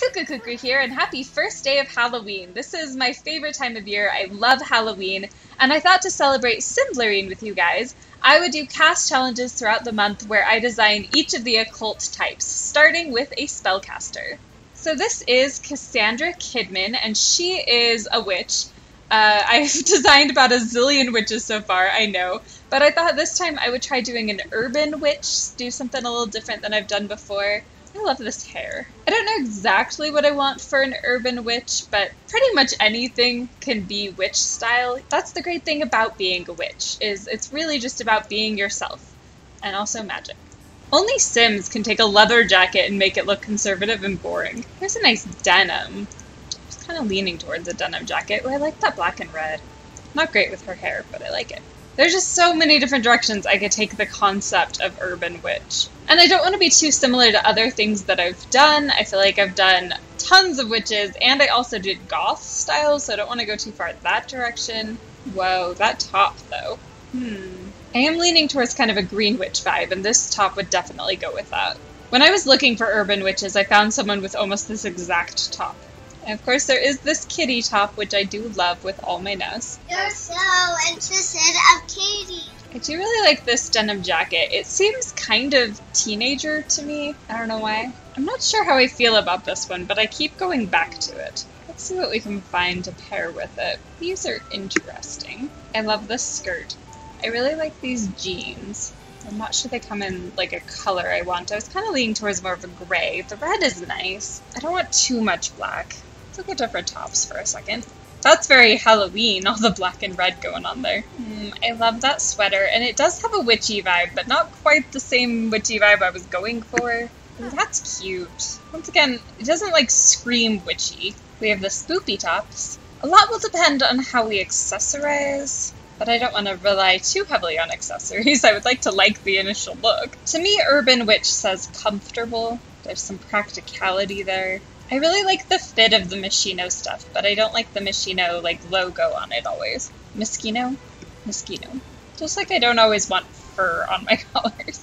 Cuckoo here, and happy first day of Halloween. This is my favorite time of year. I love Halloween, and I thought to celebrate Symblorine with you guys, I would do cast challenges throughout the month where I design each of the occult types, starting with a spellcaster. So this is Cassandra Kidman, and she is a witch. I've designed about a zillion witches so far, I know, but I thought this time I would try doing an urban witch, do something a little different than I've done before. I love this hair. I don't know exactly what I want for an urban witch, but pretty much anything can be witch style. That's the great thing about being a witch, is it's really just about being yourself, and also magic. Only Sims can take a leather jacket and make it look conservative and boring. Here's a nice denim. I was kind of leaning towards a denim jacket. Oh, I like that black and red. Not great with her hair, but I like it. There's just so many different directions I could take the concept of urban witch. And I don't want to be too similar to other things that I've done. I feel like I've done tons of witches, and I also did goth style, so I don't want to go too far that direction. Whoa, that top though. I am leaning towards kind of a green witch vibe, and this top would definitely go with that. When I was looking for urban witches, I found someone with almost this exact top. And of course there is this kitty top, which I do love with all my nose. You're so interested of Katie. I do really like this denim jacket. It seems kind of teenager to me. I don't know why. I'm not sure how I feel about this one, but I keep going back to it. Let's see what we can find to pair with it. These are interesting. I love this skirt. I really like these jeans. I'm not sure they come in like a color I want. I was kind of leaning towards more of a gray. The red is nice. I don't want too much black. Let's look at different tops for a second. That's very Halloween, all the black and red going on there. I love that sweater, and it does have a witchy vibe, but not quite the same witchy vibe I was going for. Ooh, that's cute. Once again, it doesn't like scream witchy. We have the spoopy tops. A lot will depend on how we accessorize, but I don't want to rely too heavily on accessories. I would like to like the initial look. To me, urban witch says comfortable. There's some practicality there. I really like the fit of the Moschino stuff, but I don't like the Moschino like logo on it always. Moschino? Moschino. Just like I don't always want fur on my collars.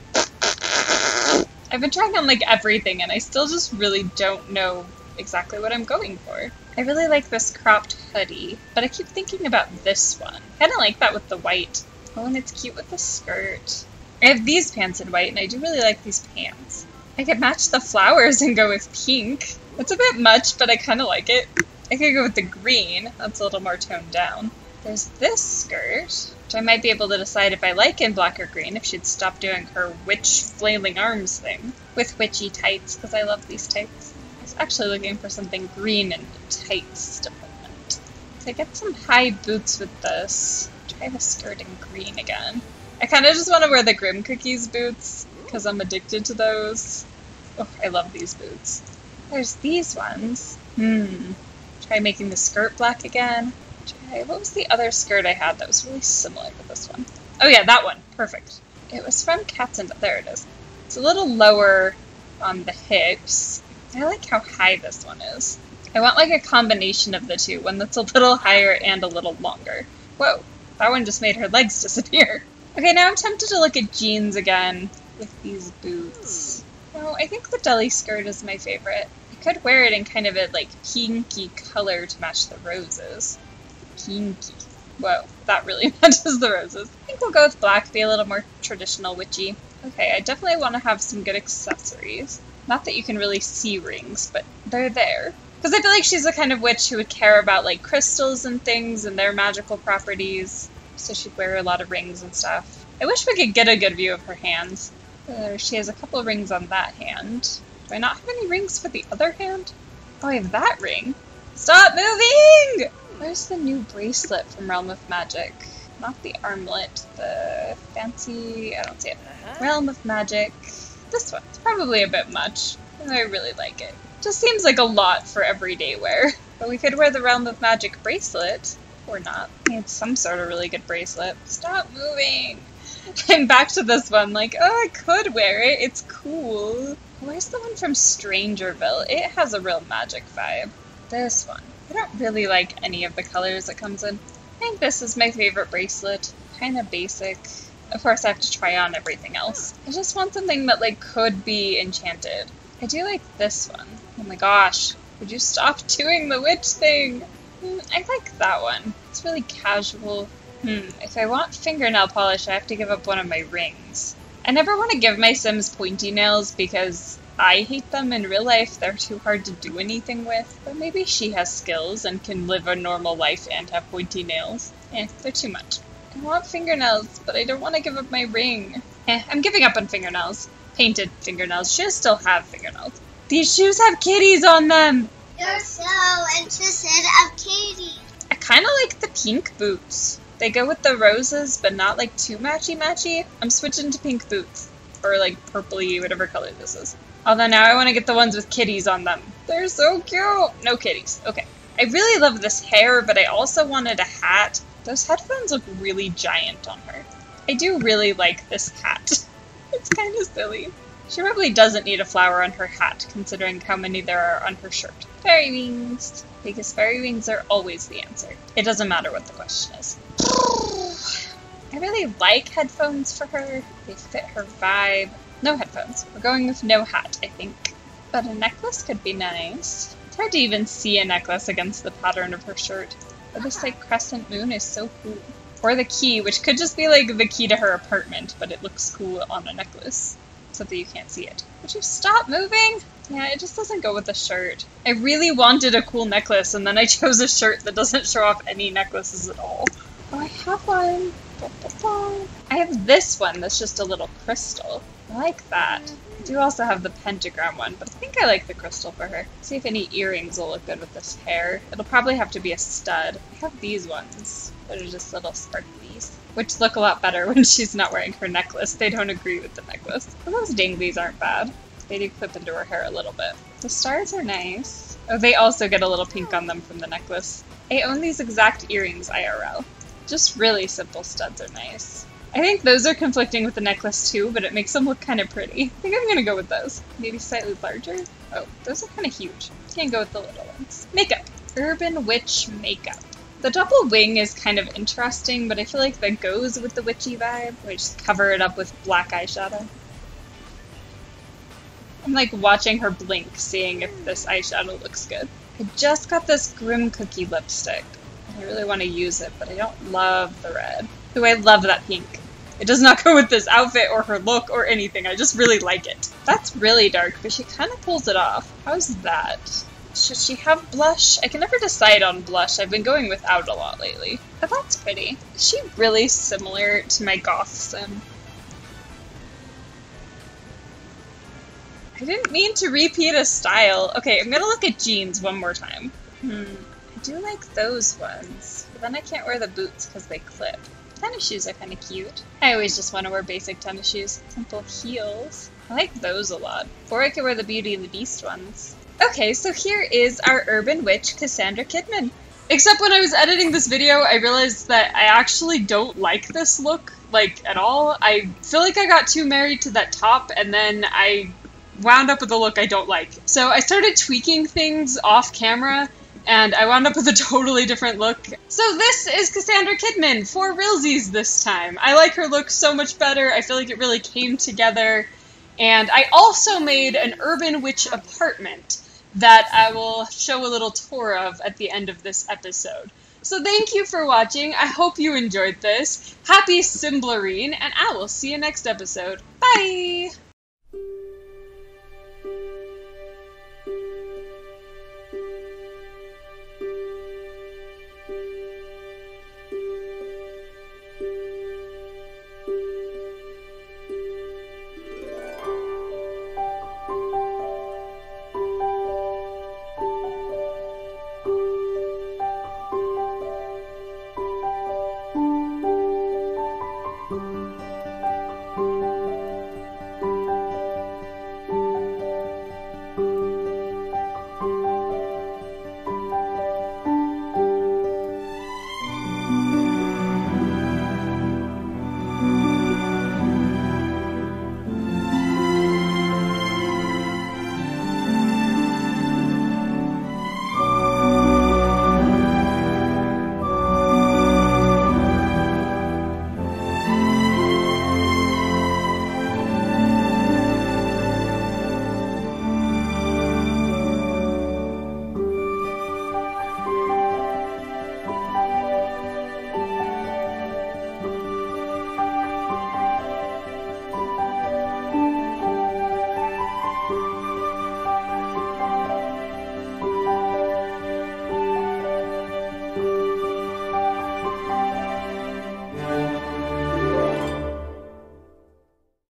I've been trying on like everything, and I still just really don't know exactly what I'm going for. I really like this cropped hoodie, but I keep thinking about this one. Kind of like that with the white. Oh, and it's cute with the skirt. I have these pants in white, and I do really like these pants. I could match the flowers and go with pink. It's a bit much, but I kind of like it. I could go with the green. That's a little more toned down. There's this skirt, which I might be able to decide if I like in black or green if she'd stop doing her witch flailing arms thing. With witchy tights, because I love these tights. I was actually looking for something green in the tights department. So I get some high boots with this. Try the skirt in green again. I kind of just want to wear the Grim Cookies boots, because I'm addicted to those. Oh, I love these boots. There's these ones. Try making the skirt black again. What was the other skirt I had that was really similar to this one? Oh yeah, that one. Perfect. It was from Cats and... there it is. It's a little lower on the hips. I like how high this one is. I want like a combination of the two. One that's a little higher and a little longer. Whoa, that one just made her legs disappear. Okay, now I'm tempted to look at jeans again with these boots. No, I think the deli skirt is my favorite. I could wear it in kind of a like pinky color to match the roses. Pinky. Whoa, that really matches the roses. I think we'll go with black, be a little more traditional witchy. Okay, I definitely want to have some good accessories. Not that you can really see rings, but they're there. Because I feel like she's the kind of witch who would care about like crystals and things and their magical properties. So she'd wear a lot of rings and stuff. I wish we could get a good view of her hands. She has a couple of rings on that hand. Do I not have any rings for the other hand? Oh, I have that ring. Stop moving! Where's the new bracelet from Realm of Magic? Not the armlet, the fancy... I don't see it. Realm of Magic. This one. It's probably a bit much. I really like it. Just seems like a lot for everyday wear. But we could wear the Realm of Magic bracelet. Or not. It's some sort of really good bracelet. Stop moving! I'm back to this one, like, oh, I could wear it, it's cool. Where's the one from Strangerville? It has a real magic vibe. This one. I don't really like any of the colors it comes in. I think this is my favorite bracelet. Kind of basic. Of course, I have to try on everything else. I just want something that, like, could be enchanted. I do like this one. Oh my gosh. Would you stop doing the witch thing? I like that one. It's really casual. If I want fingernail polish, I have to give up one of my rings. I never want to give my Sims pointy nails because I hate them in real life. They're too hard to do anything with. But maybe she has skills and can live a normal life and have pointy nails. They're too much. I want fingernails, but I don't want to give up my ring. I'm giving up on fingernails. Painted fingernails. Should still have fingernails. These shoes have kitties on them! You're so interested of Katie. I kind of like the pink boots. They go with the roses, but not like too matchy-matchy. I'm switching to pink boots. Or like purpley, whatever color this is. Although now I want to get the ones with kitties on them. They're so cute! No kitties. Okay. I really love this hair, but I also wanted a hat. Those headphones look really giant on her. I do really like this hat. It's kind of silly. She probably doesn't need a flower on her hat, considering how many there are on her shirt. Fairy wings! Because fairy wings are always the answer. It doesn't matter what the question is. I really like headphones for her. They fit her vibe. No headphones. We're going with no hat, I think. But a necklace could be nice. It's hard to even see a necklace against the pattern of her shirt. But this like crescent moon is so cool. Or the key, which could just be like the key to her apartment, but it looks cool on a necklace. So that you can't see it. Would you stop moving? Yeah, it just doesn't go with the shirt. I really wanted a cool necklace, and then I chose a shirt that doesn't show off any necklaces at all. Oh, I have one. I have this one that's just a little crystal. I like that. I do also have the pentagram one, but I think I like the crystal for her. See if any earrings will look good with this hair. It'll probably have to be a stud. I have these ones that are just little sparklies, which look a lot better when she's not wearing her necklace. They don't agree with the necklace. But those danglies aren't bad. They do clip into her hair a little bit. The stars are nice. Oh, they also get a little pink on them from the necklace. I own these exact earrings IRL. Just really simple studs are nice. I think those are conflicting with the necklace too, but it makes them look kind of pretty. I think I'm gonna go with those. Maybe slightly larger? Oh, those are kind of huge. Can't go with the little ones. Makeup. Urban Witch makeup. The double wing is kind of interesting, but I feel like that goes with the witchy vibe. We just cover it up with black eyeshadow. I'm like watching her blink, seeing if this eyeshadow looks good. I just got this Grim Cookie lipstick. I really want to use it, but I don't love the red. Ooh, I love that pink. It does not go with this outfit or her look or anything. I just really like it. That's really dark, but she kind of pulls it off. How's that? Should she have blush? I can never decide on blush. I've been going without a lot lately. But that's pretty. Is she really similar to my goth sim? I didn't mean to repeat a style. Okay, I'm gonna look at jeans one more time. I do like those ones, but then I can't wear the boots because they clip. Tennis shoes are kind of cute. I always just want to wear basic tennis shoes. Simple heels. I like those a lot. Or I could wear the Beauty and the Beast ones. Okay, so here is our urban witch, Cassandra Kidman. Except when I was editing this video, I realized that I actually don't like this look, like, at all. I feel like I got too married to that top, and then I wound up with a look I don't like. So I started tweaking things off camera, and I wound up with a totally different look. So this is Cassandra Kidman, for realsies this time. I like her look so much better. I feel like it really came together. And I also made an urban witch apartment that I will show a little tour of at the end of this episode. So thank you for watching. I hope you enjoyed this. Happy Simblerine, and I will see you next episode. Bye!